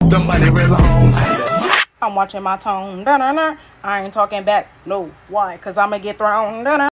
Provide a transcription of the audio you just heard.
The money real long. I'm watching my tone. I ain't talking back. No. Why? Because I'm going to get thrown.